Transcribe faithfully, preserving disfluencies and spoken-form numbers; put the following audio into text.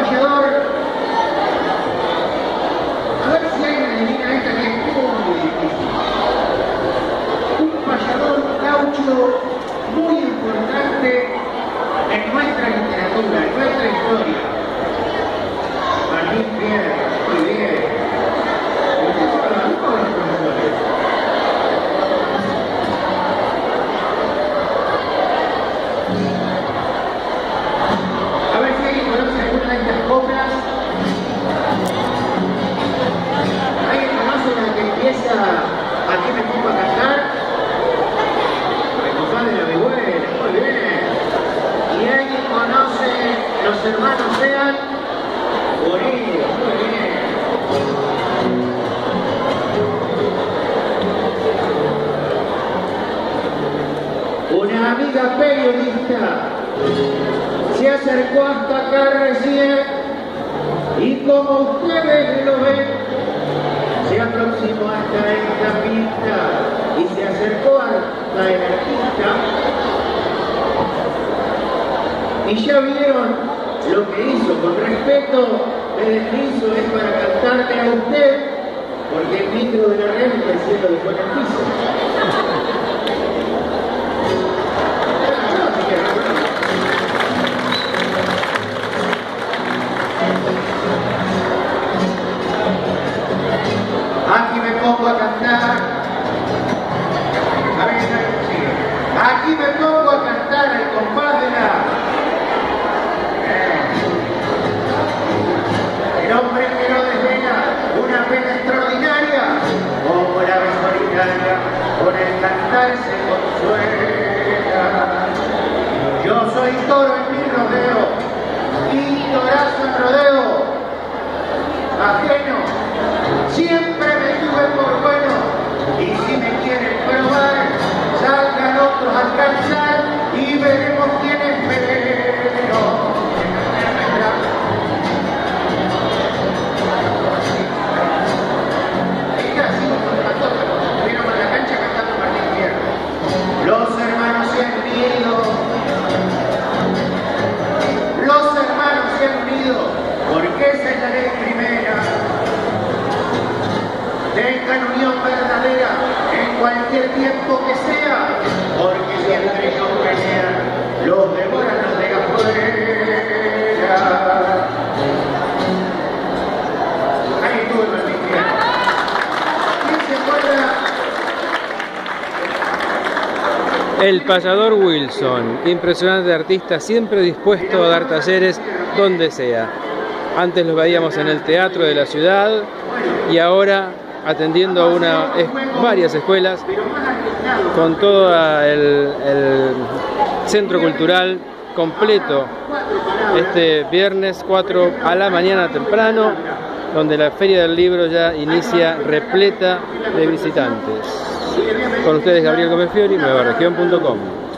payador. A ver si hay una divina esta que es muy difícil. Un payador gaucho muy importante en nuestra literatura, en nuestra historia. Martín Fierro, muy bien. Ustedes son los mejores profesores. A ver si alguien conoce alguna de estas coplas. ¿Alguien conoce la que empieza Aquí me pongo a cantar? Mi compadre la muy buena, muy bien. ¿Y alguien conoce Los hermanos sean? Bonito, muy bien. Una amiga periodista se acercó hasta acá recién y como ustedes lo ven, se aproximó hasta esta pista y se acercó hasta el artista. Y ya vieron lo que hizo. Con respeto, me deslizo es para cantarle a usted, porque el micro de la red está el cielo de Juan Artizo. Aquí me pongo a cantar. A ver, sigue. Aquí me pongo a cantar el compás de la... El hombre que no desvela una pena extraordinaria, como la ave solitaria, con el cantar se consuela. Yo soy toro en mi rodeo, y torazo en rodeo, ajeno, siempre me tuve por bueno, y si me quieren probar, salgan otros a alcanzar, y veremos quién es menos. Los hermanos se han unido, los hermanos se han unido, porque esa es la ley primera. Tengan unión verdadera en cualquier tiempo que sea, porque si entre ellos pelean, los devoran los de afuera. Ahí estuvo el Martín Fierro. ¿Quién se acuerda? El payador Wilson, impresionante artista, siempre dispuesto a dar talleres donde sea. Antes lo veíamos en el teatro de la ciudad y ahora atendiendo a una, es, varias escuelas con todo el, el centro cultural completo este viernes cuatro a la mañana temprano, donde la Feria del Libro ya inicia repleta de visitantes. Con ustedes Gabriel Gómez Fiori, nueva región punto com.